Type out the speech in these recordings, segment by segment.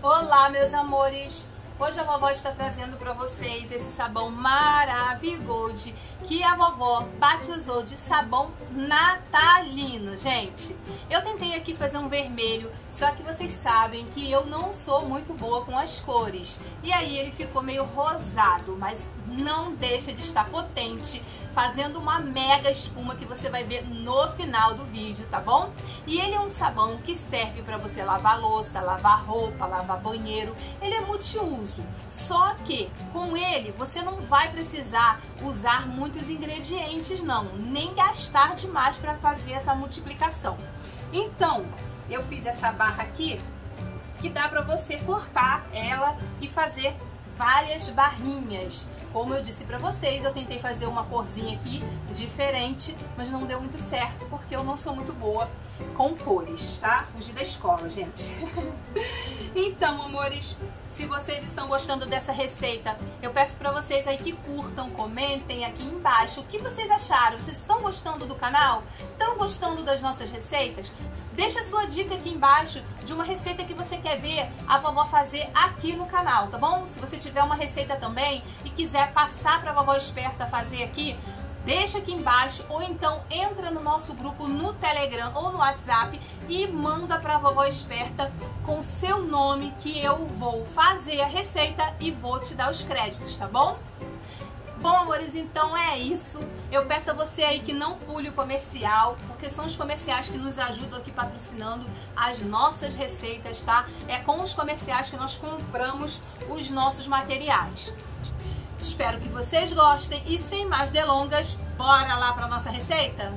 Olá, meus amores! Hoje a vovó está trazendo para vocês esse sabão Maravigold que a vovó batizou de sabão natalino. Gente, eu tentei aqui fazer um vermelho, só que vocês sabem que eu não sou muito boa com as cores. E aí ele ficou meio rosado, mas não deixa de estar potente, fazendo uma mega espuma que você vai ver no final do vídeo, tá bom? E ele é um sabão que serve para você lavar louça, lavar roupa, lavar banheiro. Ele é multiuso, só que com ele você não vai precisar usar muitos ingredientes não, nem gastar demais para fazer essa multiplicação. Então, eu fiz essa barra aqui, que dá para você cortar ela e fazer várias barrinhas. Como eu disse pra vocês, eu tentei fazer uma corzinha aqui diferente, mas não deu muito certo, porque eu não sou muito boa com cores, tá? Fugi da escola, gente. Então, amores, se vocês estão gostando dessa receita, eu peço pra vocês aí que curtam, comentem aqui embaixo o que vocês acharam. Vocês estão gostando do canal? Estão gostando das nossas receitas? Deixa a sua dica aqui embaixo de uma receita que você quer ver a vovó fazer aqui no canal, tá bom? Se você tiver uma receita também e quiser passar para a vovó esperta fazer aqui, deixa aqui embaixo, ou então entra no nosso grupo no Telegram ou no WhatsApp e manda para a vovó esperta com seu nome, que eu vou fazer a receita e vou te dar os créditos, tá bom? Bom, amores, então é isso. Eu peço a você aí que não pule o comercial, porque são os comerciais que nos ajudam aqui patrocinando as nossas receitas, tá? É com os comerciais que nós compramos os nossos materiais. Espero que vocês gostem e sem mais delongas, bora lá para nossa receita?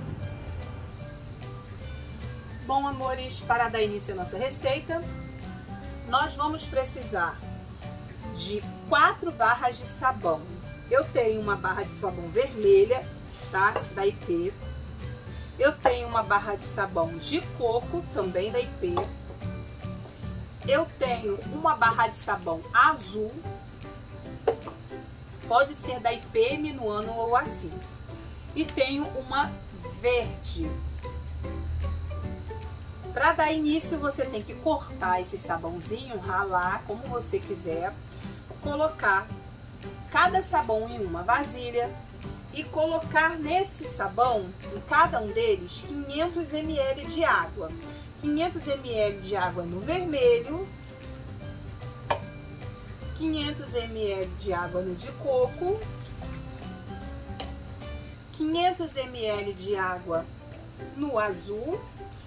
Bom, amores, para dar início à nossa receita, nós vamos precisar de 4 barras de sabão. Eu tenho uma barra de sabão vermelha, tá? Da IP. Eu tenho uma barra de sabão de coco, também da IP. Eu tenho uma barra de sabão azul. Pode ser da IP, Minuano ou assim. E tenho uma verde. Para dar início, você tem que cortar esse sabãozinho, ralar como você quiser, colocar cada sabão em uma vasilha e colocar nesse sabão, em cada um deles, 500 ml de água. 500 ml de água no vermelho, 500 ml de água no de coco, 500 ml de água no azul,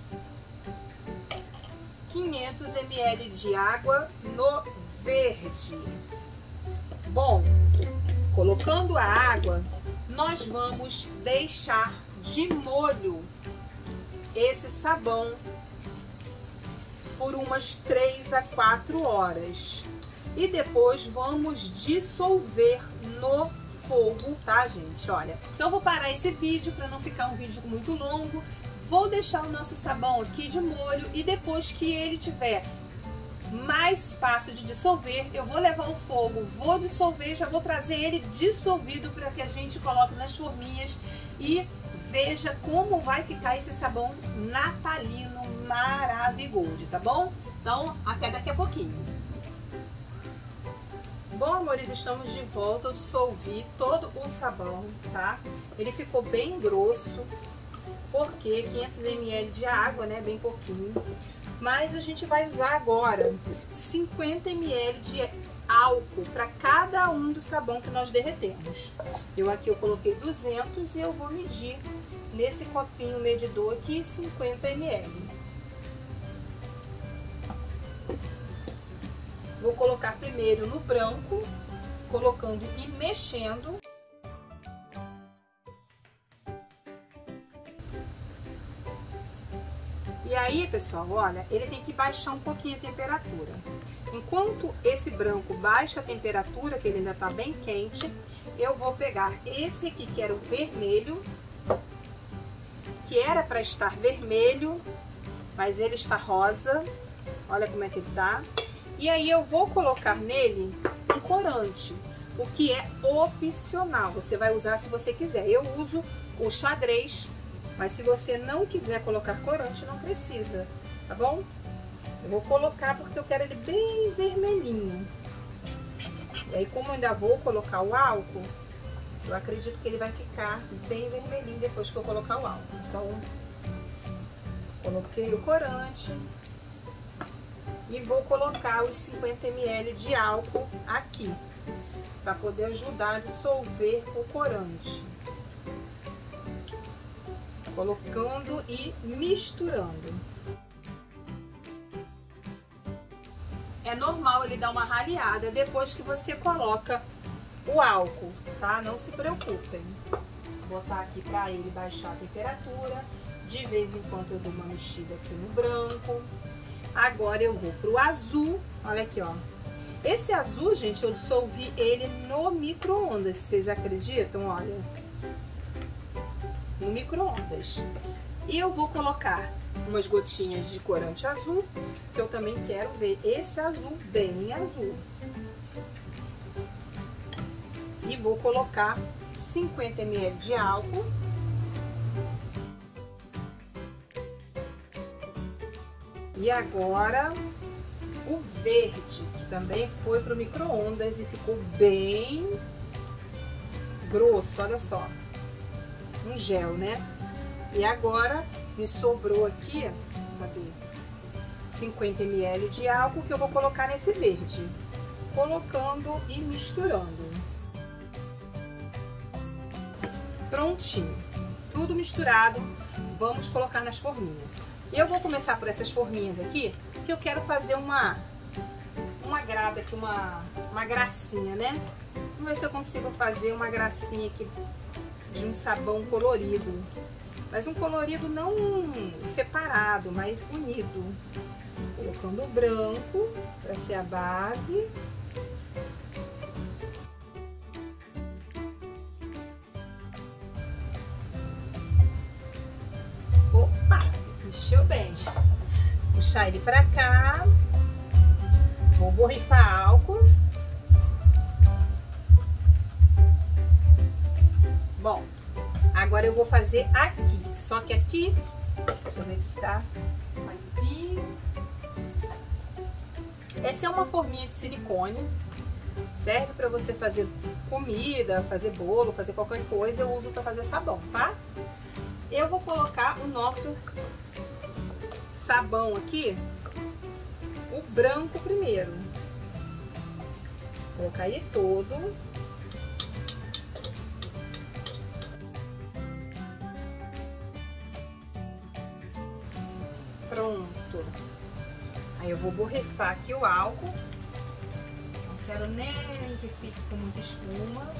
500 ml de água no verde. Bom, colocando a água, nós vamos deixar de molho esse sabão por umas 3 a 4 horas. E depois vamos dissolver no fogo, tá, gente? Olha, então vou parar esse vídeo para não ficar um vídeo muito longo. Vou deixar o nosso sabão aqui de molho e depois que ele tiver mais fácil de dissolver, eu vou levar ao fogo, vou dissolver, já vou trazer ele dissolvido para que a gente coloque nas forminhas e veja como vai ficar esse sabão natalino Maravigold, tá bom? Então, até daqui a pouquinho. Bom, amores, estamos de volta. Eu dissolvi todo o sabão, tá? Ele ficou bem grosso, porque 500 ml de água, né? Bem pouquinho. Mas a gente vai usar agora 50 ml de álcool para cada um do sabão que nós derretemos. Eu coloquei 200 e eu vou medir nesse copinho medidor aqui 50 ml. Vou colocar primeiro no branco, colocando e mexendo. E aí, pessoal, olha, ele tem que baixar um pouquinho a temperatura. Enquanto esse branco baixa a temperatura, que ele ainda tá bem quente, eu vou pegar esse aqui, que era o vermelho, que era para estar vermelho, mas ele está rosa. Olha como é que ele tá. E aí eu vou colocar nele um corante, o que é opcional. Você vai usar se você quiser. Eu uso o xadrez, mas se você não quiser colocar corante, não precisa, tá bom? Eu vou colocar porque eu quero ele bem vermelhinho. E aí, como eu ainda vou colocar o álcool, eu acredito que ele vai ficar bem vermelhinho depois que eu colocar o álcool. Então, coloquei o corante e vou colocar os 50 ml de álcool aqui, para poder ajudar a dissolver o corante. Colocando e misturando. É normal ele dar uma raleada depois que você coloca o álcool, tá? Não se preocupem. Vou botar aqui para ele baixar a temperatura. De vez em quando eu dou uma mexida aqui no branco. Agora eu vou pro azul. Olha aqui, ó. Esse azul, gente, eu dissolvi ele no micro-ondas. Vocês acreditam? Olha. No micro-ondas. E eu vou colocar umas gotinhas de corante azul, que eu também quero ver esse azul bem azul. E vou colocar 50 ml de álcool. E agora o verde, que também foi pro micro-ondas e ficou bem grosso, olha só. Um gel, né? E agora me sobrou aqui, cadê? 50 ml de álcool que eu vou colocar nesse verde. Colocando e misturando. Prontinho. Tudo misturado. Vamos colocar nas forminhas. Eu vou começar por essas forminhas aqui, que eu quero fazer uma grada aqui, uma gracinha, né? Vamos ver se eu consigo fazer uma gracinha aqui de um sabão colorido. Mas um colorido não separado, mas unido. Colocando o branco para ser a base. Opa, mexeu bem. Puxar ele para cá. Vou borrifar álcool. Bom, agora eu vou fazer aqui. Só que aqui, deixa eu ver aqui, tá? Aqui. Essa é uma forminha de silicone. Serve para você fazer comida, fazer bolo, fazer qualquer coisa. Eu uso para fazer sabão, tá? Eu vou colocar o nosso sabão aqui, o branco primeiro. Vou colocar ele todo. Pronto. Aí eu vou borrifar aqui o álcool. Não quero nem que fique com muita espuma,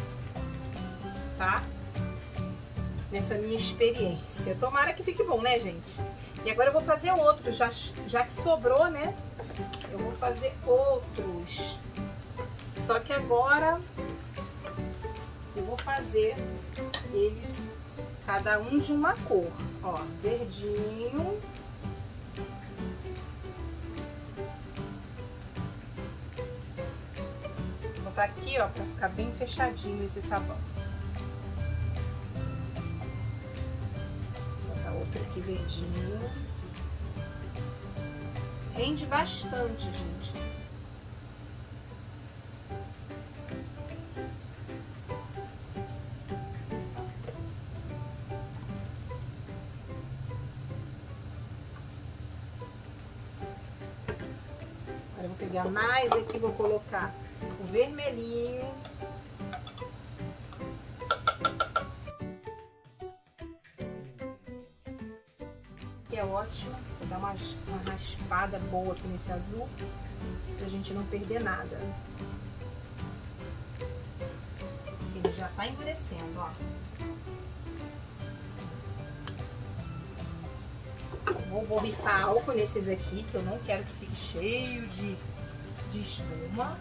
tá? Nessa minha experiência. Tomara que fique bom, né, gente? E agora eu vou fazer outros, já que sobrou, né? Eu vou fazer outros. Só que agora eu vou fazer eles, cada um de uma cor. Ó, verdinho. Vou botar aqui, ó, pra ficar bem fechadinho esse sabão. Outro aqui verdinho. Rende bastante, gente. Agora eu vou pegar mais aqui, vou colocar o vermelhinho. É ótimo, vou dar uma raspada boa aqui nesse azul, pra gente não perder nada. Ele já tá endurecendo, ó. Vou borrifar álcool nesses aqui, que eu não quero que fique cheio de espuma.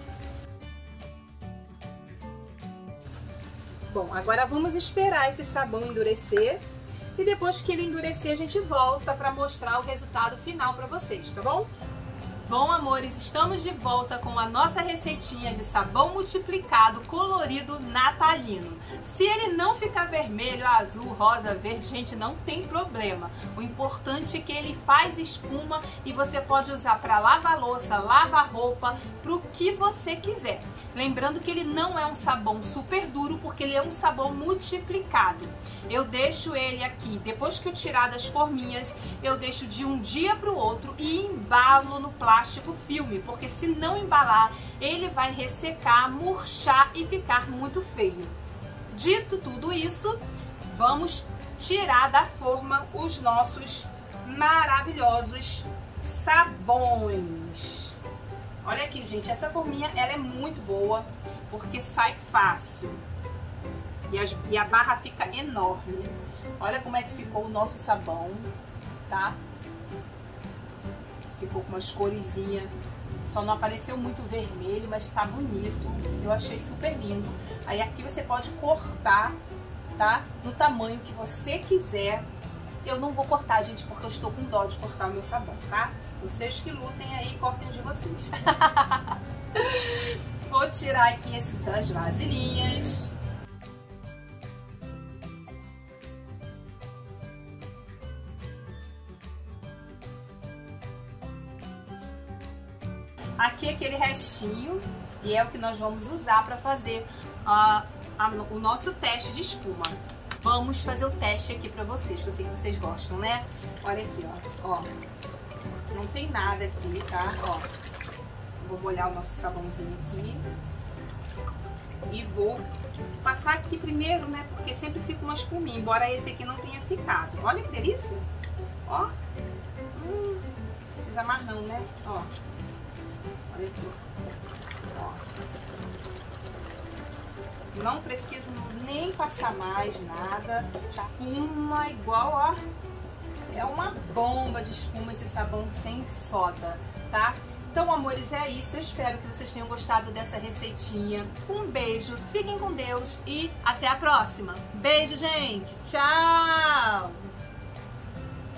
Bom, agora vamos esperar esse sabão endurecer. E depois que ele endurecer, a gente volta para mostrar o resultado final para vocês, tá bom? Bom, amores, estamos de volta com a nossa receitinha de sabão multiplicado colorido natalino. Se ele não ficar vermelho, azul, rosa, verde, gente, não tem problema. O importante é que ele faz espuma e você pode usar para lavar louça, lavar roupa, para o que você quiser. Lembrando que ele não é um sabão super duro, porque ele é um sabão multiplicado. Eu deixo ele aqui, depois que eu tirar das forminhas, eu deixo de um dia para o outro e embalo no plástico filme, porque se não embalar, ele vai ressecar, murchar e ficar muito feio. Dito tudo isso, vamos tirar da forma os nossos maravilhosos sabões. Olha aqui, gente, essa forminha ela é muito boa, porque sai fácil. E a barra fica enorme. Olha como é que ficou o nosso sabão, tá? Ficou com umas coresinhas. Só não apareceu muito vermelho, mas tá bonito. Eu achei super lindo. Aí aqui você pode cortar, tá? No tamanho que você quiser. Eu não vou cortar, gente, porque eu estou com dó de cortar o meu sabão, tá? Vocês que lutem aí, cortem de vocês. Vou tirar aqui esses das vasilhinhas. Aqui aquele restinho, e é o que nós vamos usar para fazer o nosso teste de espuma. Vamos fazer o teste aqui para vocês, que eu sei que vocês gostam, né? Olha aqui, ó. Não tem nada aqui, tá? Ó. Vou molhar o nosso sabãozinho aqui. E vou passar aqui primeiro, né? Porque sempre fica uma espuminha, embora esse aqui não tenha ficado. Olha que delícia! Ó. Precisa amarrar, né? Ó. Olha aqui, ó. Não preciso nem passar mais nada. Tá uma igual, ó. É uma bomba de espuma esse sabão sem soda, tá? Então, amores, é isso. Eu espero que vocês tenham gostado dessa receitinha. Um beijo, fiquem com Deus e até a próxima. Beijo, gente. Tchau!